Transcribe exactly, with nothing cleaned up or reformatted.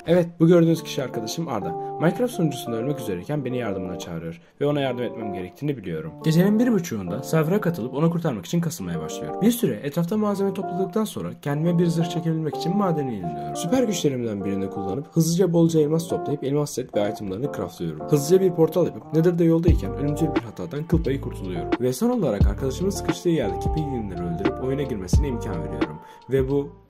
Evet, bu gördüğünüz kişi arkadaşım Arda. Minecraft sunucusunda ölmek üzereyken beni yardımına çağırıyor ve ona yardım etmem gerektiğini biliyorum. Gecenin bir buçuğunda server'a katılıp onu kurtarmak için kasılmaya başlıyorum. Bir süre etrafta malzeme topladıktan sonra kendime bir zırh çekebilmek için madene iniliyorum. Süper güçlerimden birini kullanıp hızlıca bolca elmas toplayıp elmas set ve itemlarını craftlıyorum. Hızlıca bir portal yapıp Nether'da yoldayken ölümcül bir hatadan kıl payı kurtuluyorum. Ve son olarak arkadaşımın sıkıştığı yerdeki piglinleri öldürüp oyuna girmesine imkan veriyorum. Ve bu